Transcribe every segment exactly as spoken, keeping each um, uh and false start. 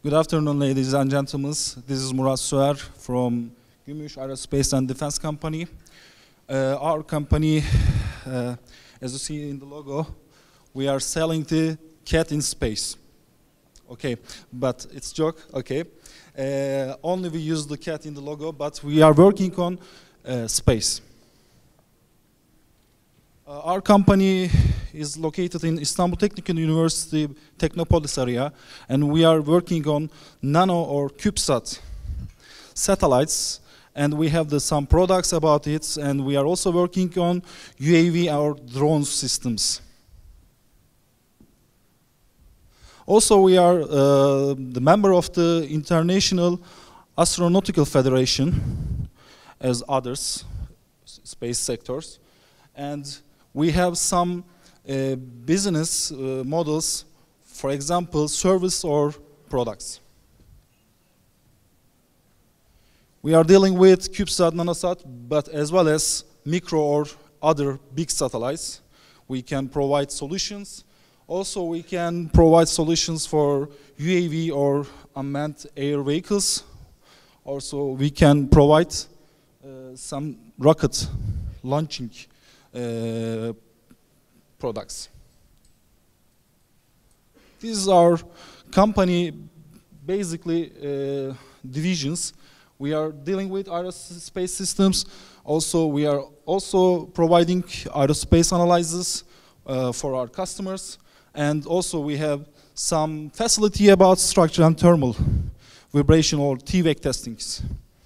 Good afternoon, ladies and gentlemen. This is Murat Suer from Gumush Aerospace and Defense Company. Uh, our company, uh, as you see in the logo, we are selling the cat in space. Okay, but it's joke, okay. Uh, only we use the cat in the logo, but we are working on uh, space. Uh, our company is located in Istanbul Technical University Technopolis area, and we are working on nano or CubeSat satellites, and we have the, some products about it, and we are also working on U A V or drone systems. Also, we are uh, the member of the International Astronautical Federation, as others, space sectors, and we have some uh, business uh, models, for example, service or products. We are dealing with CubeSat, NanoSat, but as well as micro or other big satellites. We can provide solutions. Also, we can provide solutions for U A V or unmanned air vehicles. Also, we can provide uh, some rocket launching uh, products. This is our company, basically uh, divisions. We are dealing with aerospace systems. Also, we are also providing aerospace analysis uh, for our customers. And also we have some facility about structural and thermal vibration or T V A C testings.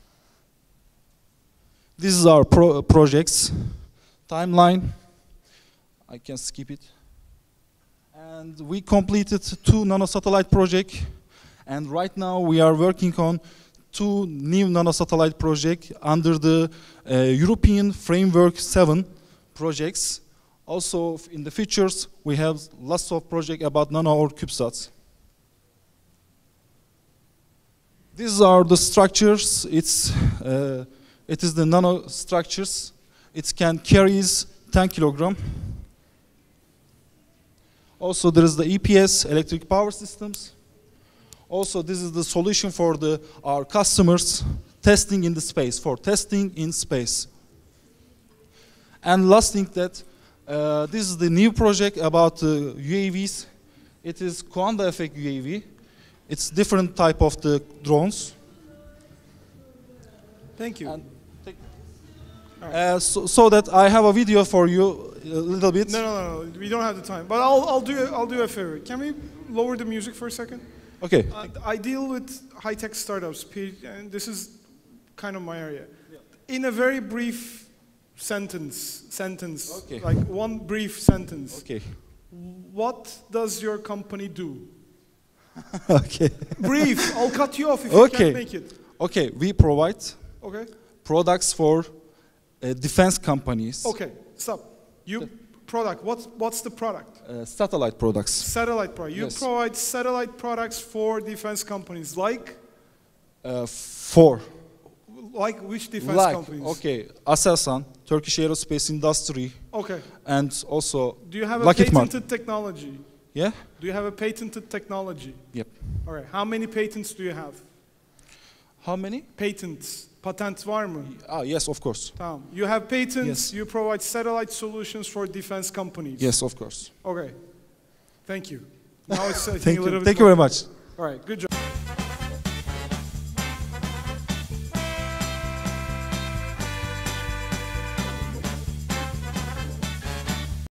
This is our pro projects timeline. I can skip it. And we completed two nanosatellite projects. And right now we are working on two new nanosatellite projects under the uh, European Framework seven projects. Also, in the futures, we have lots of projects about nano or CubeSats. These are the structures. It's, uh, it is the nano structures. It can carry ten kilograms. Also, there is the E P S, electric power systems. Also, this is the solution for the, our customers testing in the space, for testing in space. And last thing that, Uh, this is the new project about uh, U A Vs. It is quantum effect U A V. It's different type of the drones. Thank you. Right. Uh, so, so that I have a video for you a little bit. No, no, no, no. We don't have the time. But I'll, I'll do, I'll do a favor. Can we lower the music for a second? Okay. Uh, I deal with high-tech startups, and this is kind of my area. Yeah. In a very brief sentence, sentence, okay. like one brief sentence. Okay. What does your company do? Okay. Brief. I'll cut you off if okay. you can't make it. Okay. We provide okay. products for uh, defense companies. Okay. Stop. You the product. What's what's the product? Uh, satellite products. Satellite product. You yes. provide satellite products for defense companies, like. Uh, for. Like which defense like, companies? Okay, Aselsan, Turkish aerospace industry. Okay. And also do you have a Lockheed patented Martin. technology? Yeah. Do you have a patented technology? Yep. All right. How many patents do you have? How many? Patents. Patent var mı? Ah, yes, of course. Tamam. You have patents. Yes. You provide satellite solutions for defense companies. Yes, of course. Okay. Thank you. Now it's I think Thank a you. little bit Thank you very much. All right. Good job.